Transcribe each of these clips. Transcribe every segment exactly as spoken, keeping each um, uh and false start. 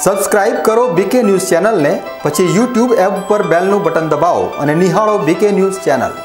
Subscribe કરો બીકે news ચેનલને, પછી યુટ્યુબ એપ પર બેલનું બટન દબાવો અને નિહાળો બીકે ન્યૂઝ ચેનલ।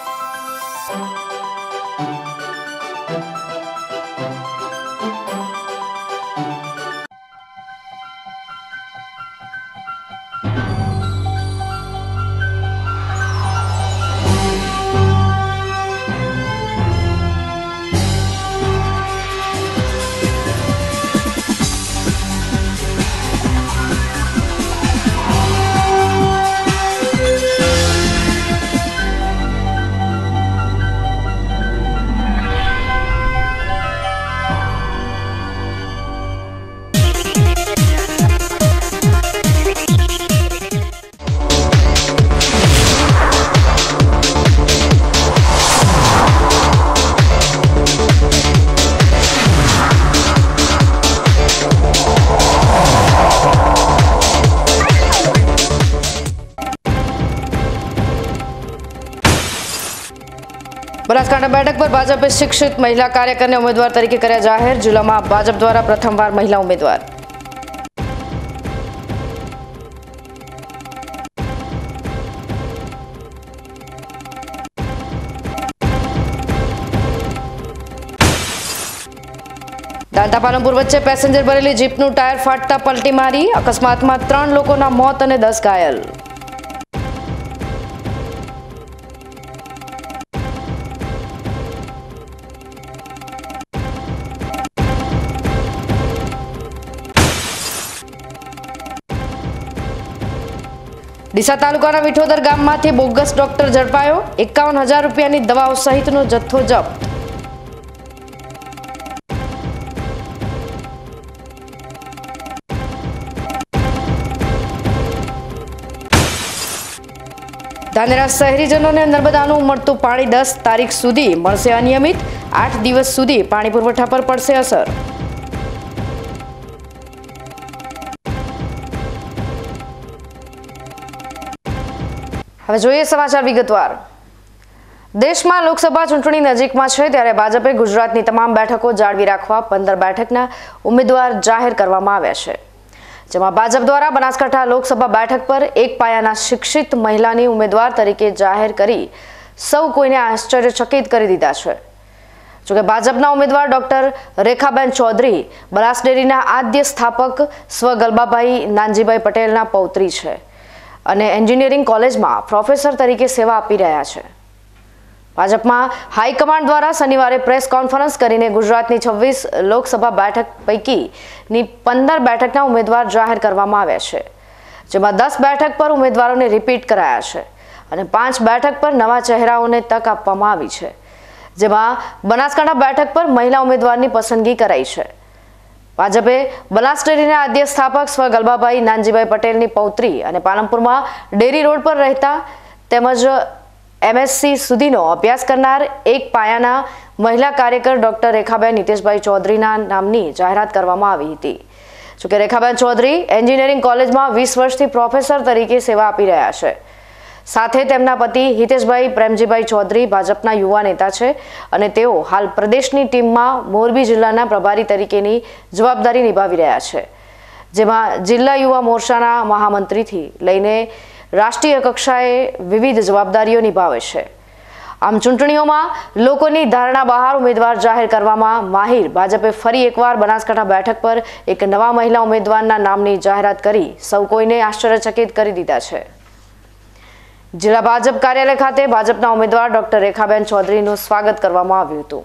બનાસકાંઠા બેઠક પર ભાજપે શિક્ષિત મહિલા કાર્યકરને ઉમેદવાર તરીકે કર્યા જાહેર। જિલ્લામાં ભાજપ દ્વારા પ્રથમવાર મહિલા ઉમેદવાર। દાંતા પાલનપુર વચ્ચે પેસેન્જર ભરેલી જીપનું ટાયર ફાટતા પલટી મારી। અકસ્માતમાં ત્રણ લોકોના મોત અને દસ ઘાયલ। ડીસા તાલુકાના વિઠોદર ગામમાંથી બોગસ ડોક્ટર ઝડપાયો। એકાવન હજાર રૂપિયાની દવાઓ સહિતનો જથ્થો જપ્ત। ધાનેરા શહેરીજનોને નર્મદાનું મળતું પાણી દસ તારીખ સુધી મળશે અનિયમિત। આઠ દિવસ સુધી પાણી પુરવઠા પર પડશે અસર। હવે જોઈએ સમાચાર વિગતવાર। દેશમાં લોકસભા ચૂંટણી નજીકમાં છે, ત્યારે ભાજપે ગુજરાતની તમામ બેઠકો જાળવી રાખવા પંદર બેઠકના ઉમેદવાર જાહેર કરવામાં આવ્યા છે, જેમાં ભાજપ દ્વારા બનાસકાંઠા લોકસભા બેઠક પર એક પાયાના શિક્ષિત મહિલાની ઉમેદવાર તરીકે જાહેર કરી સૌ કોઈને આશ્ચર્યચકિત કરી દીધા છે। જોકે ભાજપના ઉમેદવાર ડોક્ટર રેખાબેન ચૌધરી બનાસ ડેરીના આદ્ય સ્થાપક સ્વ ગલબાભાઈ નાનજીભાઈ પટેલના પૌત્રી છે અને એન્જિનિયરિંગ કોલેજમાં પ્રોફેસર તરીકે સેવા આપી રહ્યા છે। ભાજપમાં હાઈકમાન્ડ દ્વારા શનિવારે પ્રેસ કોન્ફરન્સ કરીને ગુજરાતની છવ્વીસ લોકસભા બેઠક પૈકીની પંદર બેઠકના ઉમેદવાર જાહેર કરવામાં આવ્યા છે, જેમાં દસ બેઠક પર ઉમેદવારોને રિપીટ કરાયા છે અને પાંચ બેઠક પર નવા ચહેરાઓને તક આપવામાં આવી છે, જેમાં બનાસકાંઠા બેઠક પર મહિલા ઉમેદવારની પસંદગી કરાઈ છે। ભાજપે બનાસ ડેરીના આદ્ય સ્થાપક સ્વ ગલબાભાઈ નાનજીભાઈ પટેલની પૌત્રી અને પાલનપુરમાં ડેરી રોડ પર રહેતા તેમજ એમએસસી સુધીનો અભ્યાસ કરનાર એક પાયાના મહિલા કાર્યકર ડોક્ટર રેખાબેન નીતેશભાઈ ચૌધરીના નામની જાહેરાત કરવામાં આવી હતી। જોકે રેખાબેન ચૌધરી એન્જિનિયરિંગ કોલેજમાં વીસ વર્ષથી પ્રોફેસર તરીકે સેવા આપી રહ્યા છે। સાથે તેમના પતિ હિતેશભાઈ પ્રેમજીભાઈ ચૌધરી ભાજપના યુવા નેતા છે અને તેઓ હાલ પ્રદેશની ટીમમાં મોરબી જિલ્લાના પ્રભારી તરીકેની જવાબદારી નિભાવી રહ્યા છે, જેમાં જિલ્લા યુવા મોરચાના મહામંત્રીથી લઈને રાષ્ટ્રીય કક્ષાએ વિવિધ જવાબદારીઓ નિભાવે છે। આમ ચૂંટણીઓમાં લોકોની ધારણા બહાર ઉમેદવાર જાહેર કરવામાં માહિર ભાજપે ફરી એકવાર બનાસકાંઠા બેઠક પર એક નવા મહિલા ઉમેદવારના નામની જાહેરાત કરી સૌ કોઈને આશ્ચર્યચકિત કરી દીધા છે। જિલ્લા ભાજપ કાર્યાલય ખાતે ભાજપના ઉમેદવાર ડોક્ટર રેખાબેન ચૌધરીનું સ્વાગત કરવામાં આવ્યું હતું।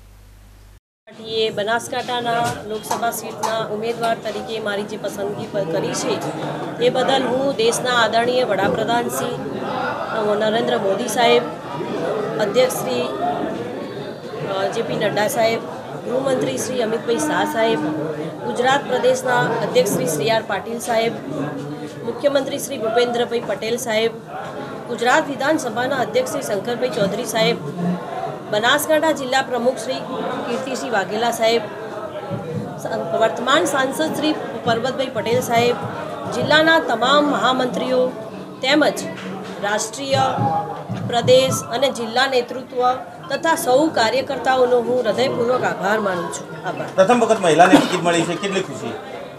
બનાસકાંઠાના લોકસભા સીટના ઉમેદવાર તરીકે મારી જે પસંદગી કરી છે તે બદલ હું દેશના આદરણીય વડાપ્રધાન શ્રી નરેન્દ્ર મોદી સાહેબ, અધ્યક્ષ શ્રી જેપી નડ્ડા સાહેબ, ગૃહમંત્રી શ્રી અમિતભાઈ શાહ સાહેબ, ગુજરાત પ્રદેશના અધ્યક્ષ શ્રી સી આર પાટીલ સાહેબ, મુખ્યમંત્રી શ્રી ભૂપેન્દ્રભાઈ પટેલ સાહેબ, ગુજરાત વિધાનસભાના અધ્યક્ષ શ્રી શંકરભાઈ ચૌધરી સાહેબ, બનાસકાંઠા જિલ્લા પ્રમુખ શ્રી કીર્તિસિંહ વાઘેલા સાહેબ, વર્તમાન સાંસદ શ્રી પરબતભાઈ પટેલ સાહેબ, જિલ્લાના તમામ મહામંત્રીઓ તેમજ રાષ્ટ્રીય, પ્રદેશ અને જિલ્લા નેતૃત્વ તથા સૌ કાર્યકર્તાઓનો હું હૃદયપૂર્વક આભાર માનું છું। આભાર। પ્રથમ વખત મહિલાને ટિકિટ મળી છે, કેટલી ખુશી?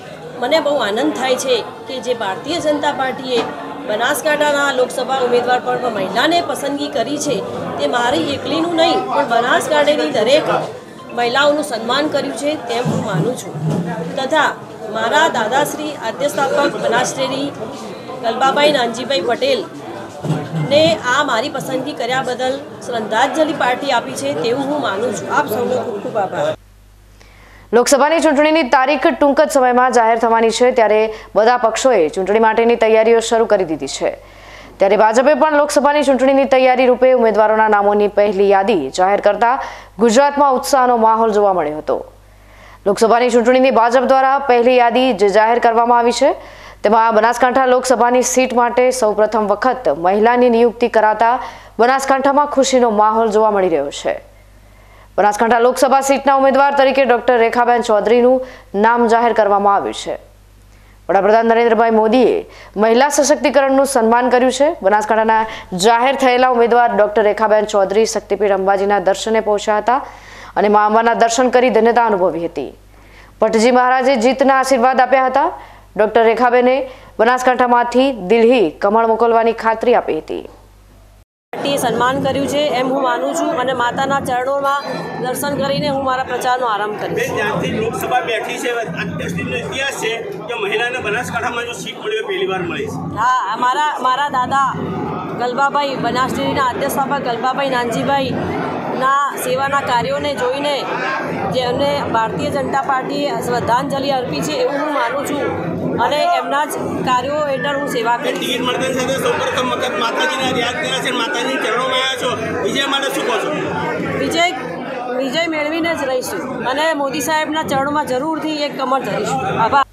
મને બહુ આનંદ થાય છે કે જે ભારતીય જનતા પાર્ટીએ બનાસકાંઠાના લોકસભા ઉમેદવાર પર મહિલાને પસંદગી કરી છે તે મારી એકલીનું નહીં પણ બનાસકાંઠાની દરેક મહિલાઓનું સન્માન કર્યું છે તેમ હું માનું છું તથા મારા દાદાશ્રી આદ્યસ્થાપક બનાસડેરી ગલબાભાઈ નાનજીભાઈ પટેલ ને આ મારી પસંદગી કર્યા બદલ શ્રદ્ધાંજલિ પાર્ટી આપી છે તેવું હું માનું છું। આપ સૌનો ખૂબ ખૂબ આભાર। લોકસભાની ચૂંટણીની તારીખ ટૂંક જ સમયમાં જાહેર થવાની છે ત્યારે બધા પક્ષોએ ચૂંટણી માટેની તૈયારીઓ શરૂ કરી દીધી છે ત્યારે ભાજપે પણ લોકસભાની ચૂંટણીની તૈયારી રૂપે ઉમેદવારોના નામોની પહેલી યાદી જાહેર કરતા ગુજરાતમાં ઉત્સાહનો માહોલ જોવા મળ્યો હતો। લોકસભાની ચૂંટણીની ભાજપ દ્વારા પહેલી યાદી જે જાહેર કરવામાં આવી છે તેમાં બનાસકાંઠા લોકસભાની સીટ માટે સૌપ્રથમ વખત મહિલાની નિયુક્તિ કરાતા બનાસકાંઠામાં ખુશીનો માહોલ જોવા મળી રહ્યો છે। બનાસકાંઠા લોકસભા સીટના ઉમેદવાર તરીકે ડોક્ટર રેખાબેન ચૌધરીનું નામ જાહેર કરવામાં આવ્યું છે। વડાપ્રધાન નરેન્દ્રભાઈ મોદીએ મહિલા સશક્તિકરણનું સન્માન કર્યું છે। બનાસકાંઠાના જાહેર થયેલા ઉમેદવાર ડોક્ટર રેખાબેન ચૌધરી શક્તિપીઠ અંબાજીના દર્શને પહોંચ્યા હતા અને મા અંબાના દર્શન કરી ધન્યતા અનુભવી હતી। ભટ્ટજી મહારાજે જીતના આશીર્વાદ આપ્યા હતા। ડોક્ટર રેખાબેને બનાસકાંઠામાંથી દિલ્હી કમળ મોકલવાની ખાતરી આપી હતી। પાર્ટીએ સન્માન કર્યું છે એમ હું માનું છું અને માતાના ચરણોમાં દર્શન કરીને હું મારા પ્રચારનો આરંભ કરીશ। જ્યાંથી લોકસભા બેઠી છે અત્યારનો ઇતિહાસ છે કે મહિલાને બનાસકાંઠામાં જો સીટ મળ્યો પહેલી વાર મળી છે। હા, મારા મારા દાદા ગલબાભાઈ બનાસડેરીના આદ્યસ્થાપક ગલબાભાઈ નાનજીભાઈ ના સેવાના કાર્યોને જોઈને જે અમને ભારતીય જનતા પાર્ટીએ શ્રદ્ધાંજલિ અર્પી છે એવું હું માનું છું અને એમના જ કાર્યો હેઠળ હું સેવા કરીશ। ટિકિટ મળતાની સાથે સૌપ્રથમ વખત માતાજીના યાદ કર્યા છે, માતાજીની ચરણોમાં આવ્યા છો, વિજય માટે શું કહો છો? વિજય વિજય મેળવીને જ રહીશું અને મોદી સાહેબના ચરણોમાં જરૂરથી એક કમર ધરીશું। આભાર।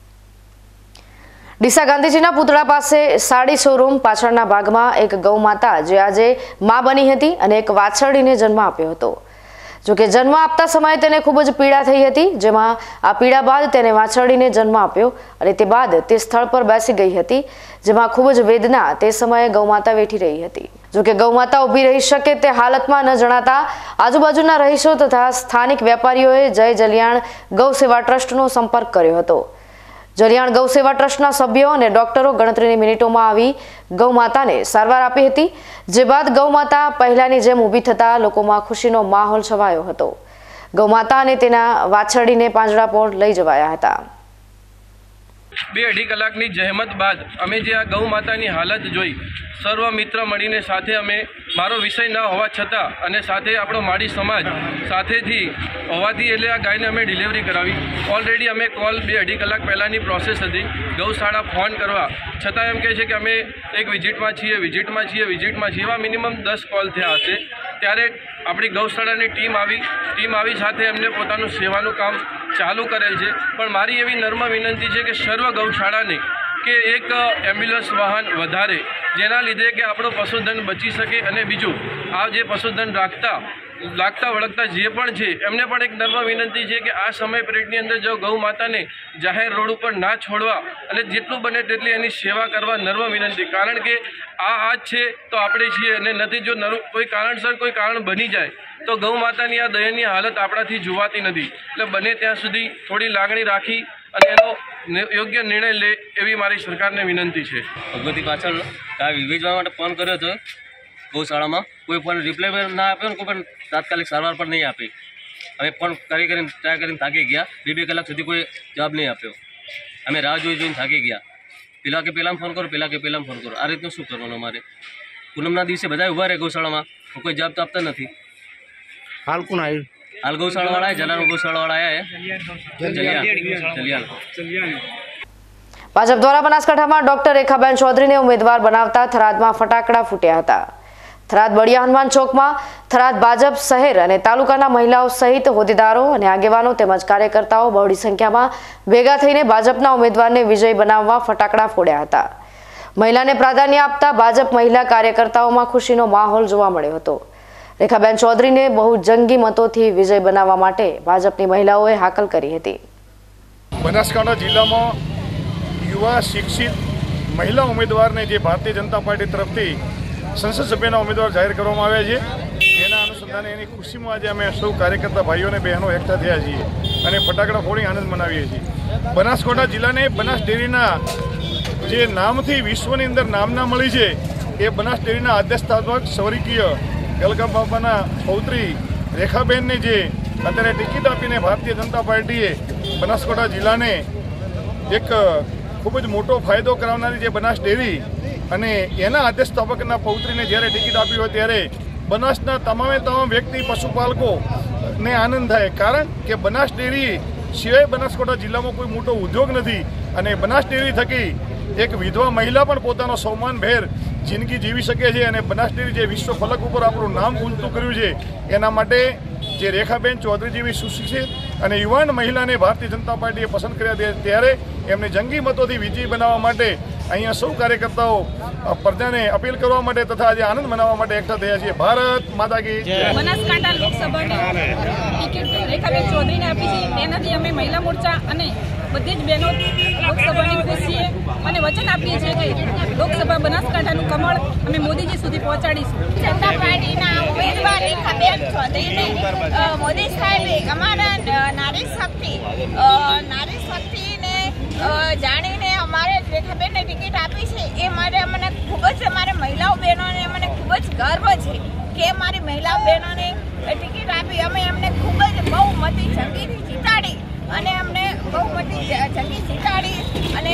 ડીસા ગાંધીજીના પુતળા પાસે સાડી શોરૂમ પાછળના ભાગમાં એક ગૌ માતા જે આજે મા બની હતી અને એક વાછરડીને જન્મ આપ્યો હતો। જોકે જન્મ આપતા સમયે તેને ખૂબ જ પીડા થઈ હતી, જેમાં આ પીડા બાદ તેને વાછરડીને જન્મ આપ્યો અને તે બાદ તે સ્થળ પર બેસી ગઈ હતી, જેમાં ખૂબ જ વેદના તે સમયે ગૌમાતા વેઠી રહી હતી। જોકે ગૌમાતા ઊભી રહી શકે તે હાલતમાં ન જણાતા આજુબાજુના રહીશો તથા સ્થાનિક વેપારીઓએ જય જલિયાણ ગૌ સેવા ટ્રસ્ટનો સંપર્ક કર્યો હતો। જલિયાણ ગૌ સેવા ટ્રસ્ટના સભ્યો અને ડોક્ટરો ગણતરીની મિનિટોમાં આવી ગૌ માતાને સારવાર આપી હતી, જે બાદ ગૌ માતા પહેલાની જેમ ઊભી થતા લોકોમાં ખુશીનો માહોલ છવાયો હતો। ગૌ માતા અને તેના વાછરડીને પાંજરા પર લઈ જવાયા હતા। બે અઢી કલાકની જહેમત બાદ અમે જે આ ગૌ માતાની હાલત જોઈ, સર્વ મિત્ર મળીને સાથે અમે મારો વિષય ન હોવા છતાં અને સાથે આપણો માળી સમાજ સાથેથી હોવાથી એટલે આ ગાયને અમે ડિલિવરી કરાવી। ઓલરેડી અમે કોલ બે અઢી કલાક પહેલાંની પ્રોસેસ હતી, ગૌશાળા ફોન કરવા છતાં એમ કહે છે કે અમે એક વિઝિટમાં છીએ વિઝિટમાં છીએ વિઝિટમાં છીએ એવા મિનિમમ દસ કોલ થયા હશે। ત્યારે આપણી ગૌશાળાની ટીમ આવી ટીમ આવી સાથે એમને પોતાનું સેવાનું કામ ચાલુ કરેલ છે। પણ મારી એવી નર્મ વિનંતી છે કે સર્વ ગૌશાળાને કે એક એમ્બ્યુલન્સ વાહન વધારે, જેના લીધે કે આપણો પશુધન બચી શકે અને બીજું આ જે પશુધન રાખતા લાગતા વળગતા જે પણ છે એમને પણ એક નર્મ વિનંતી છે કે આ સમય પિરિયડની અંદર જો ગૌ માતાને જાહેર રોડ ઉપર ના છોડવા અને જેટલું બને તેટલી એની સેવા કરવા નર્મ વિનંતી। કારણ કે આ આજ છે તો આપણે છીએ અને નથી જો કોઈ કારણસર કોઈ કારણ બની જાય તો ગૌ માતાની આ દયનીય હાલત આપણાથી જોવાતી નથી। એટલે બને ત્યાં સુધી થોડી લાગણી રાખી અને એનો યોગ્ય નિર્ણય લે એવી મારી સરકારને વિનંતી છે। ભગવતી પાછળ આ વિવેચવા માટે ફોન કર્યો હતો ગૌશાળામાં, કોઈ પણ રિપ્લાય ના આપ્યો ને કોઈ પણ તાત્કાલિક સારવાર પણ નહીં આપી। અમે ફોન કરી કરીને ટ્રાય કરીને થાકી ગયા, બે બે કલાક સુધી કોઈ જવાબ નહીં આપ્યો। અમે રાહ જોઈ જોઈને થાકી ગયા। પેલા કે પહેલાં ફોન કરો પેલા કે પહેલાં ફોન કરો, આ રીતનું શું કરવાનું અમારે? પૂનમના દિવસે બધા ઊભા રહે ગૌશાળામાં, કોઈ જવાબ તો આપતા નથી। હાલ કોણ આવ્યું? હાલ ગૌશાળાવાળા જલારામ ગૌશાળાવાળા આવ્યા। ભાજપ દ્વારા બનાસકાંઠામાં ડોક્ટર રેખાબેન ચૌધરીને ઉમેદવાર બનાવતા થરાદમાં ફટાકડા ફૂટ્યા હતા। થરાદ બળિયા હનુમાન ચોકમાં થરાદ ભાજપ શહેર અને તાલુકાના મહિલાઓ સહિત હોદ્દેદારો અને આગેવાનો તેમજ કાર્યકર્તાઓ બહોળી સંખ્યામાં ભેગા થઈને ભાજપના ઉમેદવારને વિજય બનાવવા ફટાકડા ફોડ્યા હતા। મહિલાને પ્રાધાન્ય આપતા ભાજપ મહિલા કાર્યકર્તાઓમાં ખુશીનો માહોલ જોવા મળ્યો હતો। રેખાબેન ચૌધરીને બહુ જંગી મતોથી વિજય બનાવવા માટે ભાજપની મહિલાઓએ હાકલ કરી હતી। બનાસકાંઠા જિલ્લામાં યુવા શિક્ષિત મહિલા ઉમેદવારને જે ભારતીય જનતા પાર્ટી તરફથી સંસદ સભ્યના ઉમેદવાર જાહેર કરવામાં આવ્યા છે, એના અનુસંધાને એની ખુશીમાં આજે અમે સૌ કાર્યકર્તા ભાઈઓ અને બહેનો એકઠા થયા છીએ। અને ફટાકડા ફોડી આનંદ મનાવીએ છીએ. બનાસકાંઠા જિલ્લાને બનાસ ડેરીના જે નામથી વિશ્વની અંદર નામના મળી છે એ બનાસ ડેરીના આદ્યસ્થાપક સ્વર્ગીય ગલગા બાપાના પૌત્રી રેખાબેનને જે અત્યારે ટિકિટ આપીને ભારતીય જનતા પાર્ટીએ બનાસકાંઠા જિલ્લાને એક ખૂબ જ મોટો ફાયદો કરાવનારી જે બનાસ ડેરી અને એના આદ્યસ્થાપકના પૌત્રીને જ્યારે ટિકિટ આપી હોય ત્યારે બનાસના તમામે તમામ વ્યક્તિ પશુપાલકોને આનંદ થાય. કારણ કે બનાસ ડેરી સિવાય બનાસકાંઠા જિલ્લામાં કોઈ મોટો ઉદ્યોગ નથી અને બનાસ ડેરી થકી એક વિધવા મહિલા પણ પોતાનો સન્માનભેર જિંદગી જીવી શકે છે અને બનાસ ડેરી જે વિશ્વ ફલક ઉપર આપણું નામ ઊંચું કર્યું છે એના માટે જે રેખાબેન ચૌધરી જેવી સુશિક્ષિત અને યુવાન મહિલાને ભારતીય જનતા પાર્ટીએ પસંદ કર્યા ત્યારે એમને જંગી મતોથી વિજયી બનાવવા માટે અહીંયા સૌ કાર્યકર્તાઓ પ્રજાને અપીલ કરવા માટે તથા આજે આનંદ મનાવવા માટે એકઠા થયા છીએ. ભારત માતા કી જય. બનાસકાંઠા લોકસભાની ટિકિટ રેખાબેન ચૌધરીને આપી છે. તેનાથી અમે મહિલા મોરચા અને બધી જ બહેનો લોકસભાની ખુશ છીએ અને વચન આપીએ છીએ કે લોકસભા બનાસકાંઠાનું કમળ અમે મોદીજી સુધી પહોંચાડીશું. જનતા પાર્ટીના ઉમેદવાર રેખાબેન ચૌધરીને મોદી સાહેબે અમારા નારી શક્તિ નારી શક્તિને જાણીને અમારે રેખાબેનને ટિકિટ આપી છે. એ માટે અમને ખૂબ જ અમારે મહિલાઓ બહેનોને મને ખૂબ જ ગર્વ છે કે અમારી મહિલાઓ બહેનોને ટિકિટ આપી. અમે એમને ખૂબ જ બહુમતી જંગીથી જીતાડી અને અમને બહુમતી જંગી જીતાડી અને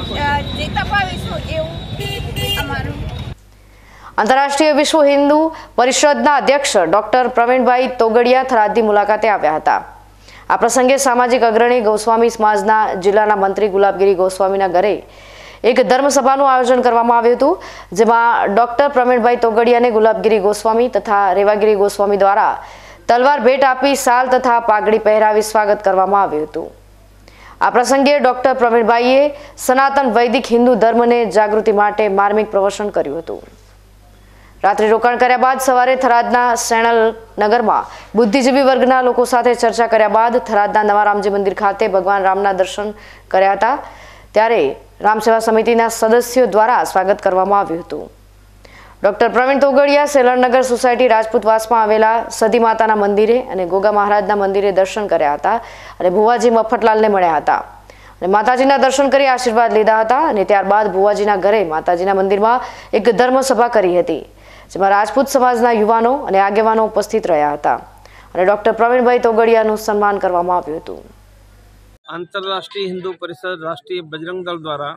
જીતાવીશું એવું અમારું. આંતરરાષ્ટ્રીય વિશ્વ હિન્દુ પરિષદના અધ્યક્ષ ડોક્ટર પ્રવીણભાઈ તોગડિયા થરાદની મુલાકાતે આવ્યા હતા. આ પ્રસંગે સામાજિક અગ્રણી ગોસ્વામી સમાજના જિલ્લાના મંત્રી ગુલાબગીરી ગોસ્વામીના ઘરે એક ધર્મસભાનું આયોજન કરવામાં આવ્યું હતું, જેમાં ડોક્ટર પ્રવીણભાઈ તોગડિયાને ગુલાબગીરી ગોસ્વામી તથા રેવાગીરી ગોસ્વામી દ્વારા તલવાર ભેટ આપી સાલ તથા પાઘડી પહેરાવી સ્વાગત કરવામાં આવ્યું હતું. આ પ્રસંગે ડોક્ટર પ્રવીણભાઈએ સનાતન વૈદિક હિન્દુ ધર્મને જાગૃતિ માટે માર્મિક પ્રવચન કર્યું હતું. રાત્રિ રોકાણ કર્યા બાદ સવારે થરાદના સેણલ નગરમાં બુદ્ધિજીવી વર્ગના લોકો સાથે ચર્ચા કર્યા બાદ થરાદના નવા રામજી મંદિર ખાતે ભગવાન રામના દર્શન કર્યા હતા. ત્યારે રામ સેવા સમિતિના સદસ્યો દ્વારા સ્વાગત કરવામાં આવ્યું હતું. ડોક્ટર પ્રવીણ તોગડિયા સેલણનગર સોસાયટી રાજપૂતવાસમાં આવેલા સતી માતાના મંદિરે અને ગોગા મહારાજના મંદિરે દર્શન કર્યા હતા અને ભુવાજી મફતલાલને મળ્યા હતા અને માતાજીના દર્શન કરી આશીર્વાદ લીધા હતા અને ત્યારબાદ ભુવાજીના ઘરે માતાજીના મંદિરમાં એક ધર્મસભા કરી હતી, જેમાં રાજપૂત સમાજના યુવાનો અને આગેવાનો ઉપસ્થિત રહ્યા હતા અને ડોક્ટર પ્રવીણભાઈ તોગડિયાનું સન્માન કરવામાં આવ્યું હતું. આંતરરાષ્ટ્રીય હિન્દુ પરિષદ રાષ્ટ્રીય બજરંગ દળ દ્વારા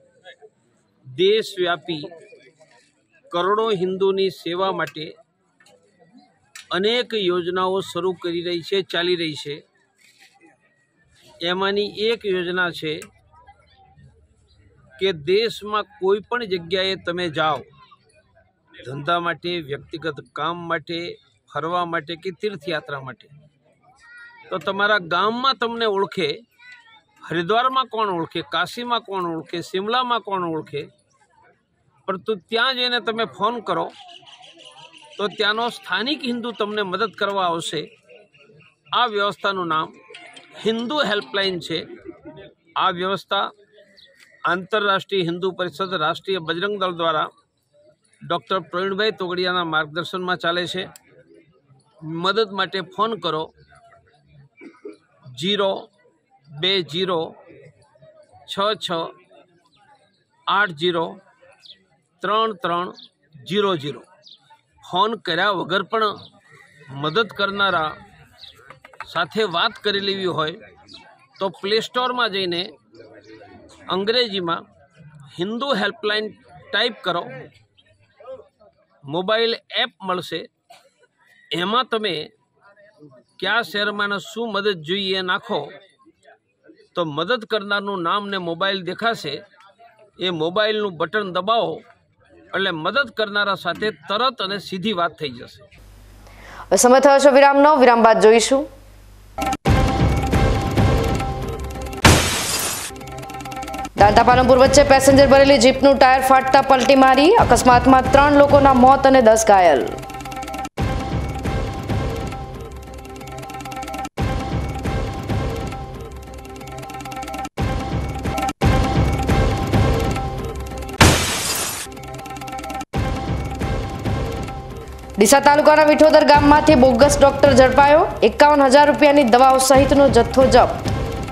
દેશવ્યાપી કરોડો હિન્દુની સેવા માટે અનેક યોજનાઓ શરૂ કરી રહી છે, ચાલી રહી છે. એમાંની એક યોજના છે કે દેશમાં કોઈ પણ જગ્યાએ તમે જાઓ, ધંધા માટે, વ્યક્તિગત કામ માટે, ફરવા માટે કે તીર્થયાત્રા માટે, તો તમારા ગામમાં તમને ઓળખે, હરિદ્વારમાં કોણ ઓળખે, કાશીમાં કોણ ઓળખે, શિમલામાં કોણ ઓળખે, પરંતુ ત્યાં જઈને તમે ફોન કરો તો ત્યાંનો સ્થાનિક હિન્દુ તમને મદદ કરવા આવશે. આ વ્યવસ્થાનું નામ હિન્દુ હેલ્પલાઇન છે. આ વ્યવસ્થા આંતરરાષ્ટ્રીય હિન્દુ પરિષદ રાષ્ટ્રીય બજરંગ દળ દ્વારા ડૉક્ટર પ્રવીણભાઈ તોગડિયાના માર્ગદર્શનમાં ચાલે છે. મદદ માટે ફોન કરો જીરો બે જીરો છ છ આઠ જીરો ત્રણ ત્રણ જીરો જીરો. ફોન કર્યા વગર પણ મદદ કરનારા સાથે વાત કરી લેવી હોય તો પ્લે સ્ટોરમાં જઈને અંગ્રેજીમાં હિન્દુ હેલ્પલાઇન ટાઈપ કરો, મોબાઈલ એપ મળશે. એમાં તમે કયા શહેરમાં શું મદદ જોઈએ નાખો તો મદદ કરનારનું નામ ને મોબાઈલ દેખાશે. એ મોબાઈલનું બટન દબાવો એટલે મદદ કરનારા સાથે તરત અને સીધી વાત થઈ જશે. સમય થયો છે વિરામનો. વિરામ બાદ જોઈશું. દાંતા પાલનપુર વચ્ચે પેસેન્જર ભરેલી જીપનું ટાયર ફાટતા પલટી મારી. અકસ્માતમાં ત્રણ લોકોના મોત અને દસ ઘાયલ. ડીસા તાલુકાના વિઠોદર ગામમાંથી બોગસ ડોક્ટર ઝડપાયો, એકાવન હજાર રૂપિયાની દવાઓ સહિતનો જથ્થો જપ્ત.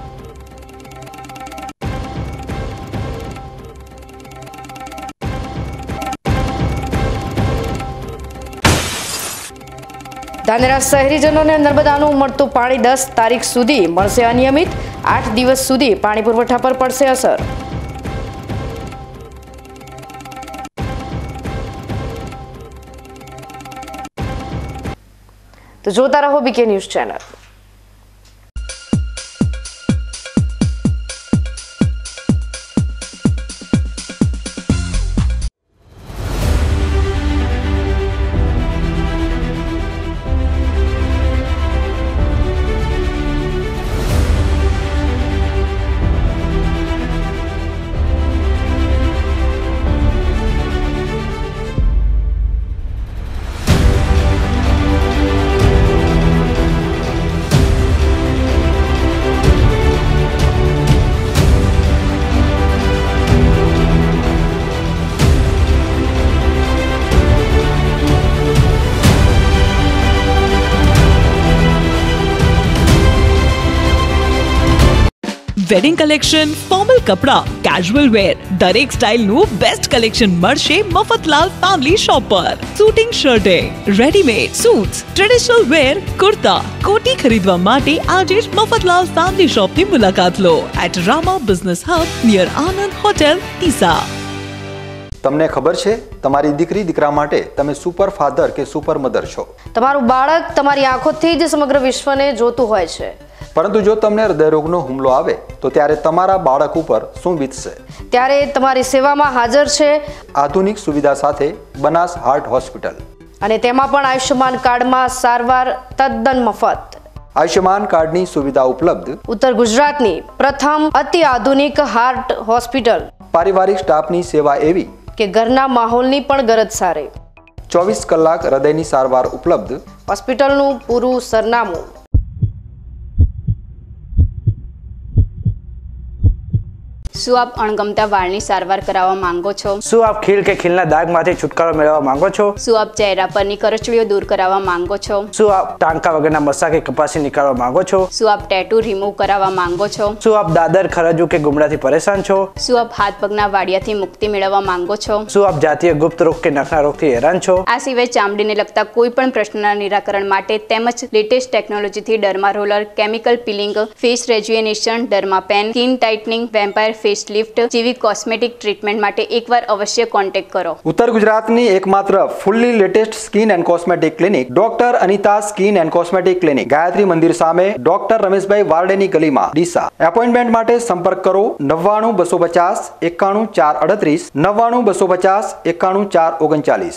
ધાનેરા શહેરીજનોને નર્મદાનું ઉમટતું પાણી દસ તારીખ સુધી મળશે અનિયમિત, આઠ દિવસ સુધી પાણી પુરવઠા પર પડશે અસર. તો જોતા રહો BK news channel. Wedding collection, formal કપડા, કેઝ્યુઅલ વેર, દરેક સ્ટાઇલનું બેસ્ટ કલેક્શન મળશે મફતલાલ ફેમિલી શોપ પર. શૂટિંગ શર્ટે, readymade suits, traditional wear, kurta, કોટી ખરીદવા માટે આજે જ મફતલાલ ફેમિલી શોપની મુલાકાત લો at Rama business hub near Anand hotel, Deesa. તમને ખબર છે તમારી દીકરી દીકરા માટે તમે સુપર ફાધર કે સુપર મધર છો. તમારું બાળક તમારી આંખોથી જ સમગ્ર વિશ્વને જોતું હોય છે, પરંતુ જો તમને હૃદયરોગનો હુમલો આવે તો ત્યારે તમારા બાળક ઉપર શું વીતશે? ત્યારે તમારી સેવામાં હાજર છે આધુનિક સુવિધા સાથે બનાસ હાર્ટ હોસ્પિટલ, અને તેમાં પણ આયુષ્યમાન કાર્ડમાં સારવાર તદ્દન મફત. આયુષ્યમાન કાર્ડની સુવિધા ઉપલબ્ધ ઉત્તર ગુજરાતની પ્રથમ અતિ આધુનિક હાર્ટ હોસ્પિટલ. પારિવારિક સ્ટાફની સેવા એવી કે ઘરના માહોલની પણ ગરજ સારે. ચોવીસ કલાક હૃદયની સારવાર ઉપલબ્ધ. હોસ્પિટલનું પૂરું સરનામું. શું આપ અણગમતા વાળની સારવાર કરાવવા માંગો છો? શું આપ ખીલ કે ખીલના દાગમાંથી છુટકારો મેળવવા માંગો છો? શું આપ ચહેરા પરની કરચલીઓ દૂર કરાવવા માંગો છો? શું આપ ટાંકા વગરના મસા કે કપાસી નીકાળવા માંગો છો? શું આપ ટેટુ રિમૂવ કરાવવા માંગો છો? શું આપ દાદર, ખરજુ કે ગુમડાથી પરેશાન છો? શું આપ હાથ પગના વાડિયાથી મુક્તિ મેળવવા માંગો છો? શું આપ જાતીય ગુપ્ત રોગ કે નખના રોગથી હેરાન છો? આ સિવાય ચામડીને લગતા કોઈ પણ પ્રશ્નના નિરાકરણ માટે તેમજ લેટેસ્ટ ટેકનોલોજીથી derma roller, chemical peeling, face rejuvenation, derma pen, skin tightening, vampire face lift જેવી કોસ્મેટિક ટ્રીટમેન્ટ માટે એકવાર અવશ્ય કોન્ટેક્ટ કરો. ઉત્તર ગુજરાતની એકમાત્ર fully latest skin and cosmetic clinic doctor Anita skin and cosmetic clinic, Gayatri Mandir સામે, ડોક્ટર રમેશભાઈ વારડેની ગલીમાં, ડીસા. એપોઇન્ટમેન્ટ માટે સંપર્ક કરો નવ્વાણું બસો પચાસ એકાણું ચાર અડત્રીસ, નવ્વાણું બસો પચાસ એકાણું ચાર ઓગણચાલીસ.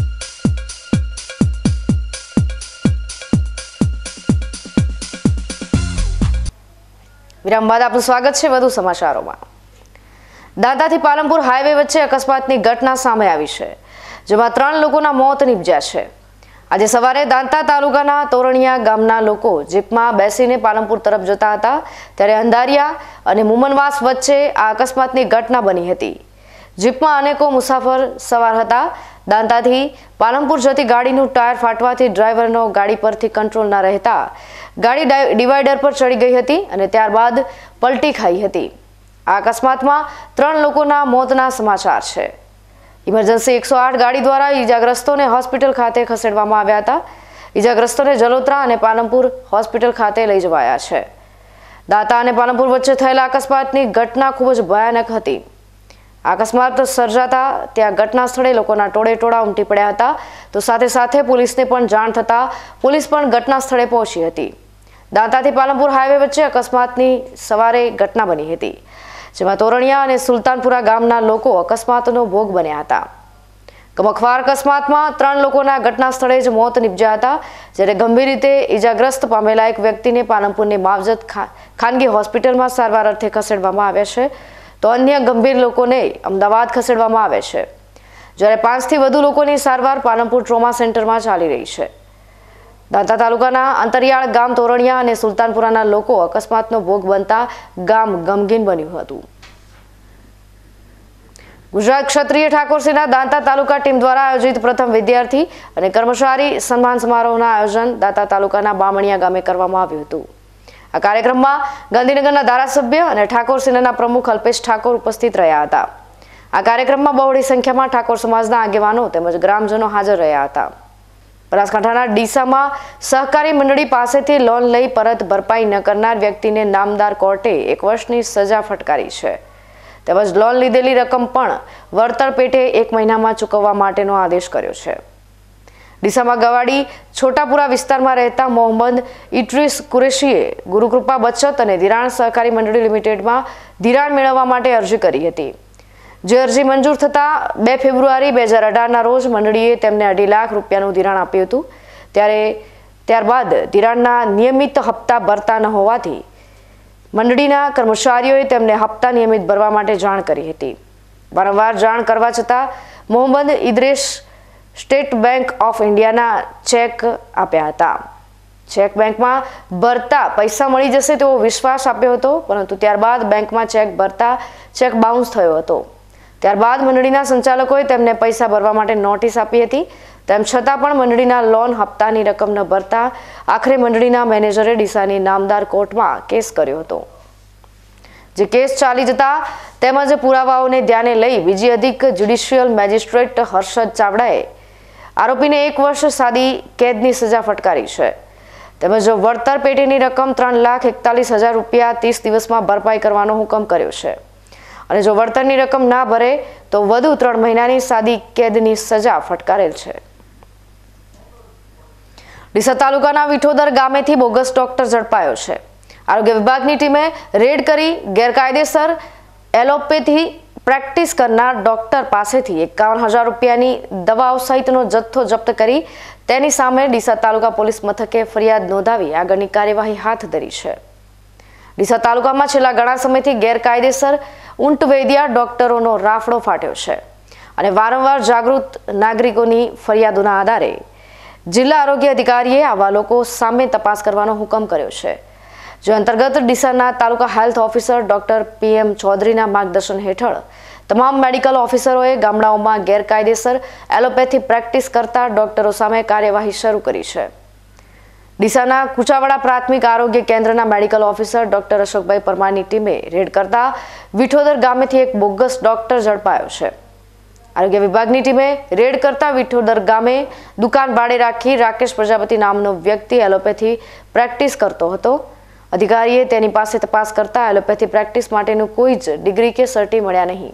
વિરામ બાદ આપનું સ્વાગત છે વધુ સમાચારોમાં. દાંતાથી પાલનપુર હાઈવે વચ્ચે અકસ્માતની ઘટના સામે આવી છે, જેમાં ત્રણ લોકોના મોત નીપજ્યા છે. આજે સવારે દાંતા તાલુકાના તોરણિયા ગામના લોકો જીપમાં બેસીને પાલનપુર તરફ જતા હતા, ત્યારે અંધારિયા અને મુમનવાસ વચ્ચે આ અકસ્માતની ઘટના બની હતી. જીપમાં અનેકો મુસાફર સવાર હતા. દાંતાથી પાલનપુર જતી ગાડીનું ટાયર ફાટવાથી ડ્રાઈવરનો ગાડી પરથી કંટ્રોલ ન રહેતા ગાડી ડિવાઈડર પર ચડી ગઈ હતી અને ત્યારબાદ પલટી ખાઈ હતી. આ અકસ્માતમાં ત્રણ લોકોના મોતના સમાચાર છે. ઇમરજન્સી એકસો આઠ ગાડી દ્વારા ઈજાગ્રસ્તોને હોસ્પિટલ ખાતે ખસેડવામાં આવ્યા હતા. ઈજાગ્રસ્તોને જલોત્રા અને પાલનપુર હોસ્પિટલ ખાતે લઈ જવાયા છે. દાંતા અને પાલનપુર વચ્ચે થયેલા અકસ્માતની ઘટના ખૂબ જ ભયાનક હતી. અકસ્માત સર્જાતા ત્યાં ઘટના સ્થળે લોકોના ટોળે ટોળા ઉમટી પડ્યા હતા, તો સાથે સાથે પોલીસને પણ જાણ થતા પોલીસ પણ ઘટના સ્થળે પહોંચી હતી. દાંતાથી પાલનપુર હાઈવે વચ્ચે અકસ્માતની સવારે ઘટના બની હતી, જેમાં તોરણિયા અને સુલતાનપુરા ગામના લોકો અકસ્માતનો ભોગ બન્યા હતા. કમખવાર અકસ્માતમાં ત્રણ લોકોના ઘટના સ્થળે જ મોત નીપજ્યા હતા, જ્યારે ગંભીર રીતે ઈજાગ્રસ્ત પામેલા એક વ્યક્તિને પાલનપુરની માવજત ખાનગી હોસ્પિટલમાં સારવાર અર્થે ખસેડવામાં આવ્યા છે, તો અન્ય ગંભીર લોકોને અમદાવાદ ખસેડવામાં આવે છે, જ્યારે પાંચથી વધુ લોકોની સારવાર પાલનપુર ટ્રોમા સેન્ટરમાં ચાલી રહી છે. દાંતા તાલુકાના અંતરિયાળ ગામ તોરણિયા અને સુલતાનપુરાના લોકો અકસ્માતનો ભોગ બનતા ગામ ગમગીન બન્યું હતું. ગુજરાત ક્ષત્રિય ઠાકોર સેના દાંતા તાલુકા ટીમ દ્વારા આયોજિત પ્રથમ વિદ્યાર્થી અને કર્મચારી સન્માન સમારોહના આયોજન દાંતા તાલુકાના બામણિયા ગામે કરવામાં આવ્યું હતું। આ કાર્યક્રમમાં ગાંધીનગરના ધારાસભ્ય અને ઠાકોર સેનાના પ્રમુખ અલ્પેશ ઠાકોર ઉપસ્થિત રહ્યા હતા। આ કાર્યક્રમમાં બહોળી સંખ્યામાં ઠાકોર સમાજના આગેવાનો તેમજ ગ્રામજનો હાજર રહ્યા હતા। બનાસકાંઠાના ડીસામાં સહકારી મંડળી પાસેથી લોન લઈ પરત ભરપાઈ ન કરનાર વ્યક્તિને નામદાર કોર્ટે એક વર્ષની સજા ફટકારી છે। તેમજ લોન લીધેલી રકમ પણ વળતર પેટે એક મહિનામાં ચૂકવવા માટેનો આદેશ કર્યો છે। ડીસામાં ગવાડી છોટાપુરા વિસ્તારમાં રહેતા મોહમ્મદ ઇટ્રીસ કુરેશીએ ગુરુકૃપા બચત અને ધિરાણ સહકારી મંડળી લિમિટેડમાં ધિરાણ મેળવવા માટે અરજી કરી હતી, જે અરજી મંજૂર થતા બે ફેબ્રુઆરી બે હજાર અઢારના રોજ મંડળીએ તેમને અઢી લાખ રૂપિયાનું ધિરાણ આપ્યું હતું। ત્યારે ત્યારબાદ ધિરાણના નિયમિત હપ્તા ભરતા ન હોવાથી મંડળીના કર્મચારીઓએ તેમને હપ્તા નિયમિત ભરવા માટે જાણ કરી હતી। વારંવાર જાણ કરવા છતાં Mohammad Idris state bank of ઇન્ડિયાના ચેક આપ્યા હતા। ચેક બેંકમાં ભરતા પૈસા મળી જશે તેવો વિશ્વાસ આપ્યો હતો, પરંતુ ત્યારબાદ બેંકમાં ચેક ભરતા ચેક બાઉન્સ થયો હતો। ત્યારબાદ મંડળીના સંચાલકોએ તેમને પૈસા ભરવા માટે નોટિસ આપી હતી। તેમ છતાં પણ મંડળીના લોન હપ્તાની રકમ ન ભરતા આખરે મંડળીના મેનેજરે ડીસાની નામદાર કોર્ટમાં કેસ કર્યો હતો, જે કેસ ચાલી જતા તેમજ પુરાવાઓને ધ્યાને લઈ બીજી અધિક જ્યુડિશિયલ મેજિસ્ટ્રેટ હર્ષદ ચાવડાએ આરોપીને એક વર્ષ સાદી કેદની સજા ફટકારી છે। તેમજ વળતર પેટેની રકમ ત્રણ લાખ એકતાલીસ હજાર રૂપિયા ત્રીસ દિવસમાં ભરપાઈ કરવાનો હુકમ કર્યો છે અને જો વળતરની રકમ ના ભરે તો વધુ ત્રણ મહિનાની સાદી કેદની સજા ફટકારેલ છે। ડીસા તાલુકાના વિઠોદર ગામેથી બોગસ ડોક્ટર ઝડપાયો છે। આરોગ્ય વિભાગની ટીમે રેડ કરી ગેરકાયદેસર એલોપેથી પ્રેક્ટિસ કરનાર ડોક્ટર પાસેથી એકાવન હજાર રૂપિયાની દવાઓ સહિતનો જથ્થો જપ્ત કરી તેની સામે ડીસા તાલુકા પોલીસ મથકે ફરિયાદ નોંધાવી આગળની કાર્યવાહી હાથ ધરી છે। ડીસા તાલુકામાં છેલ્લા ઘણા સમયથી ગેરકાયદેસર ઊંટ વૈદ્યા ડોક્ટરોનો રાફડો ફાટ્યો છે અને વારંવાર જાગૃત નાગરિકોની ફરિયાદોના આધારે જિલ્લા આરોગ્ય અધિકારીએ આવા લોકો સામે તપાસ કરવાનો હુકમ કર્યો છે, જે અંતર્ગત ડીસાના તાલુકા health officer doctor P M ચૌધરીના માર્ગદર્શન હેઠળ તમામ મેડિકલ ઓફિસરોએ ગામડાઓમાં ગેરકાયદેસર એલોપેથી પ્રેક્ટિસ કરતા ડોક્ટરો સામે કાર્યવાહી શરૂ કરી છે। ડીસાના કુચાવાડા પ્રાથમિક આરોગ્ય કેન્દ્રના મેડિકલ ઓફિસર ડોક્ટર અશોકભાઈ પરમારની ટીમે રેડ કરતા વિઠોદર ગામેથી એક બોગસ ડોક્ટર ઝડપાયો છે। આરોગ્ય વિભાગની ટીમે રેડ કરતા વિઠોદર ગામે દુકાન ભાડે રાખી રાકેશ પ્રજાપતિ નામનો વ્યક્તિ એલોપેથી પ્રેક્ટિસ કરતો હતો। અધિકારીએ તેની પાસે તપાસ કરતા એલોપેથી પ્રેક્ટિસ માટેનું કોઈ જ ડિગ્રી કે સર્ટી મળ્યા નહીં,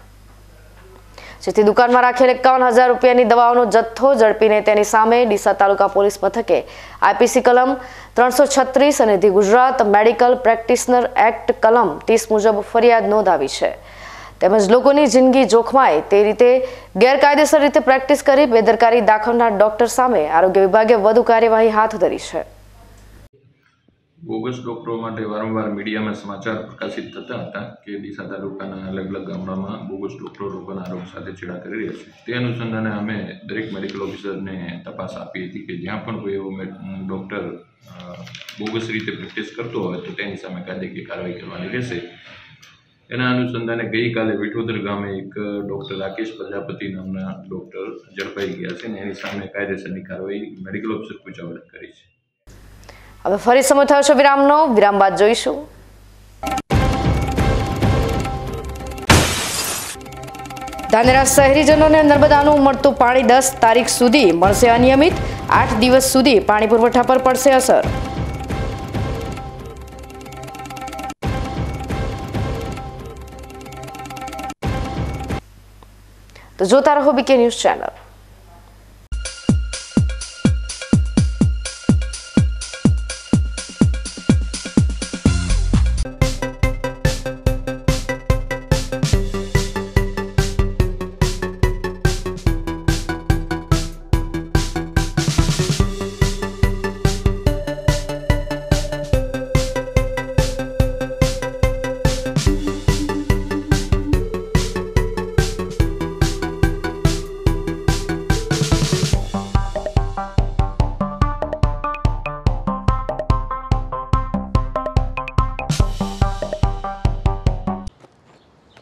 જેથી દુકાનમાં રાખેલ એકાવન હજાર રૂપિયાની દવાઓનો જથ્થો ઝડપીને તેની સામે ડીસા તાલુકા પોલીસ મથકે આઈપીસી કલમ ત્રણસો છત્રીસ અને the Gujarat medical practitioner act કલમ ત્રીસ મુજબ ફરિયાદ નોંધાવી છે। તેમજ લોકોની જિંદગી જોખમાય તે રીતે ગેરકાયદેસર રીતે પ્રેક્ટિસ કરી બેદરકારી દાખવનાર ડોક્ટર સામે આરોગ્ય વિભાગે વધુ કાર્યવાહી હાથ ધરી છે। બોગસ ડોક્ટરો માટે વારંવાર મીડિયામાં સમાચાર પ્રકાશિત થતા હતા કે ડીસા તાલુકાના અલગ અલગ ગામડામાં બોગસ ડોક્ટરો લોકોના આરોગ્ય સાથે છેડા કરી રહ્યા છે। તે અનુસંધાને અમે દરેક મેડિકલ ઓફિસરને તપાસ આપી હતી કે જ્યાં પણ કોઈ એવો ડોક્ટર બોગસ રીતે પ્રેક્ટિસ કરતો હોય તો તેની સામે કાયદેકીય કાર્યવાહી કરવાની રહેશે। એના અનુસંધાને ગઈકાલે વિઠોદર ગામે એક ડૉક્ટર રાકેશ પ્રજાપતિ નામના ડૉક્ટર ઝડપાઈ ગયા છે અને એની સામે કાયદેસરની કાર્યવાહી મેડિકલ ઓફિસર કુચાવાડા કરી છે। હવે ફરી સમય થયો છે વિરામનો, વિરામ બાદ જોઈશું। ધાનેરા શહેરીજનોને નર્મદાનું મળતું પાણી દસ તારીખ સુધી મળશે અનિયમિત, આઠ દિવસ સુધી પાણી પુરવઠા પર પડશે અસર। તો જોતા રહો BK news channel.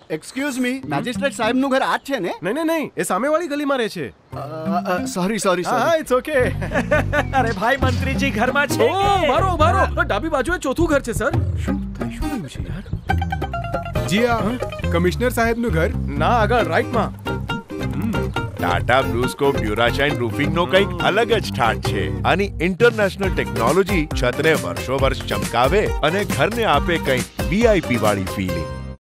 Excuse me, magistrate સાહેબનું ઘર આ જ છે ને? નહીં નહીં નહીં, એ સામેવાળી ગલીમાં રહે છે. સોરી સોરી હા, ઇટ્સ ઓકે. અરે ભાઈ, મંત્રીજી ઘરમાં છે. ઓ મારો મારો ડાબી બાજુએ ચોથું ઘર છે સર. શું થઈ શું રહ્યું છે યાર? જી આ કમિશનર સાહેબનું ઘર? ના, આગળ રાઈટમાં. ટાટા બ્લુસ્કોપ ડ્યુરાશાઇન રૂફિંગનો કંઈક અલગ જ ઠાઠ છે. આની ઇન્ટરનેશનલ ટેકનોલોજી છતને વર્ષો વર્ષ ચમકાવે અને ઘરને આપે કંઈક વીઆઈપી વાળી ફીલિંગ.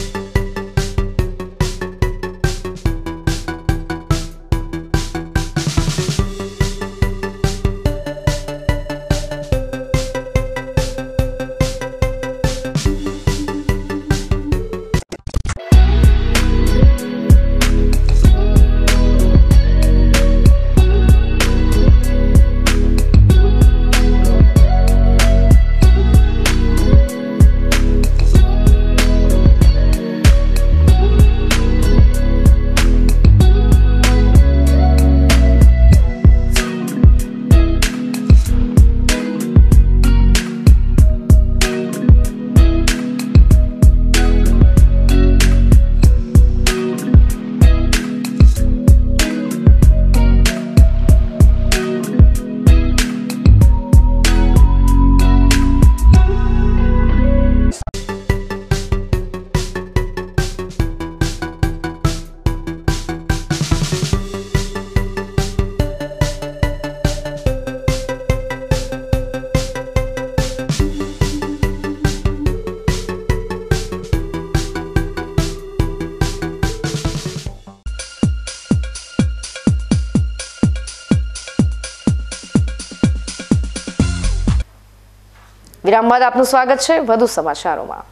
વિરામ બાદ આપનું સ્વાગત છે વધુ સમાચારોમાં.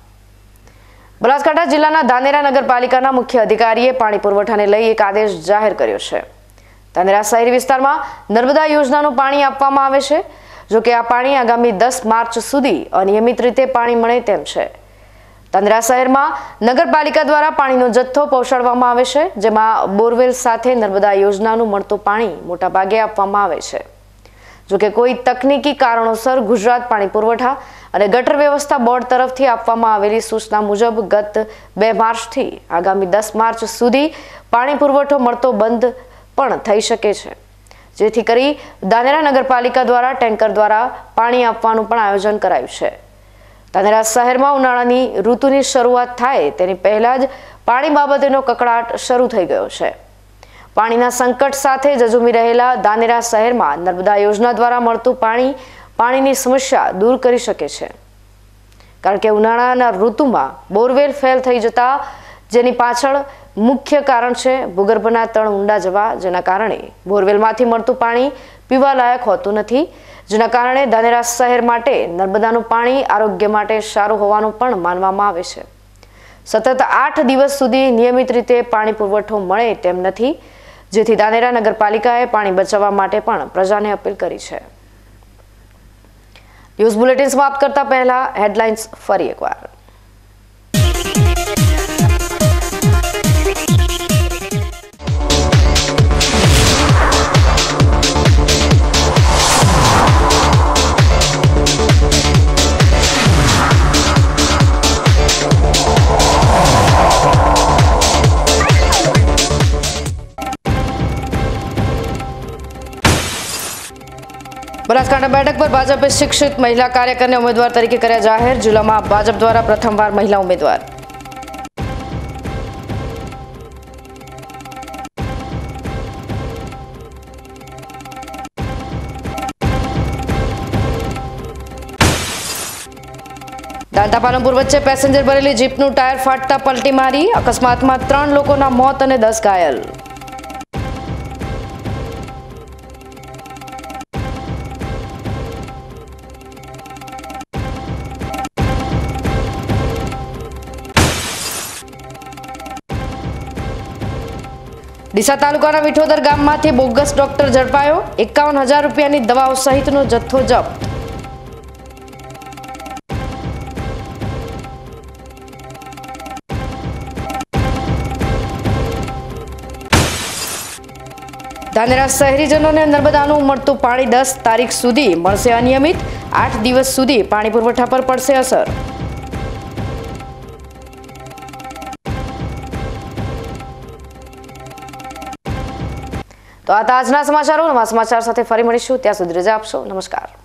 બનાસકાંઠા જિલ્લાના ધાનેરા નગરપાલિકાના મુખ્ય અધિકારીએ પાણી પુરવઠાને લઈ એક આદેશ જાહેર કર્યો છે. ધાનેરા શહેરી વિસ્તારમાં નર્મદા યોજનાનું પાણી આપવામાં આવે છે. જો કે આ પાણી આગામી દસ માર્ચ સુધી અનિયમિત રીતે પાણી મળે તેમ છે. ધાનેરા શહેરમાં નગરપાલિકા દ્વારા પાણીનો જથ્થો પહોંચાડવામાં આવે છે, જેમાં બોરવેલ સાથે નર્મદા યોજનાનું મળતું પાણી મોટાભાગે આપવામાં આવે છે. જોકે કોઈ તકનીકી કારણોસર ગુજરાત પાણી પુરવઠા અને ગટર વ્યવસ્થા બોર્ડ તરફથી આપવામાં આવેલી સૂચના મુજબ ગત બે માર્ચથી આગામી દસ માર્ચ સુધી પાણી પુરવઠો મળતો બંધ પણ થઈ શકે છે, જેથી કરી ધાનેરા નગરપાલિકા દ્વારા ટેન્કર દ્વારા પાણી આપવાનું પણ આયોજન કરાયું છે. ધાનેરા શહેરમાં ઉનાળાની ઋતુની શરૂઆત થાય તેની પહેલા જ પાણી બાબતેનો કકળાટ શરૂ થઈ ગયો છે. પાણીના સંકટ સાથે ઝઝૂમી રહેલા ધાનેરા શહેરમાં નર્મદા યોજના દ્વારા મળતું પાણી પાણીની સમસ્યા દૂર કરી શકે છે, કારણ કે ઉનાળાના ઋતુમાં બોરવેલ ફેલ થઈ જતા જેની પાછળ મુખ્ય કારણ છે ભૂગર્ભના તળ ઊંડા જવા, જેના કારણે બોરવેલમાંથી મળતું પાણી પીવા લાયક હોતું નથી, જેના કારણે ધાનેરા શહેર માટે નર્મદાનું પાણી આરોગ્ય માટે સારું હોવાનું પણ માનવામાં આવે છે. સતત આઠ દિવસ સુધી નિયમિત રીતે પાણી પુરવઠો મળે તેમ નથી, જેથી ધાનેરા નગરપાલિકાએ પાણી બચાવવા માટે પણ પ્રજાને અપીલ કરી છે. ન્યૂઝ બુલેટિન સમાપ્ત કરતા પહેલા હેડલાઇન્સ ફરી એકવાર. બનાસકાંઠા બેઠક પર ભાજપે શિક્ષિત મહિલા કાર્યકરને ઉમેદવાર તરીકે કર્યા જાહેર. જિલ્લામાં ભાજપ દ્વારા પ્રથમવાર મહિલા ઉમેદવાર. દાંતા પાલનપુર વચ્ચે પેસેન્જર ભરેલી જીપનું ટાયર ફાટતા પલટી મારી. અકસ્માતમાં ત્રણ લોકોના મોત અને દસ ઘાયલ. ડીસા તાલુકાના વિઠોદર ગામમાંથી બોગસ ડોક્ટર ઝડપાયો. એકાવન હજાર રૂપિયાની દવાઓ સહિતનો જથ્થો જપ્ત. ધાનેરા શહેરીજનોને નર્મદાનું મળતું પાણી દસ તારીખ સુધી મળશે અનિયમિત. આઠ દિવસ સુધી પાણી પુરવઠા પર પડશે અસર. તો આ હતા આજના સમાચારો. નવા સમાચાર સાથે ફરી મળીશું. ત્યાં સુધી રજા આપશો. નમસ્કાર.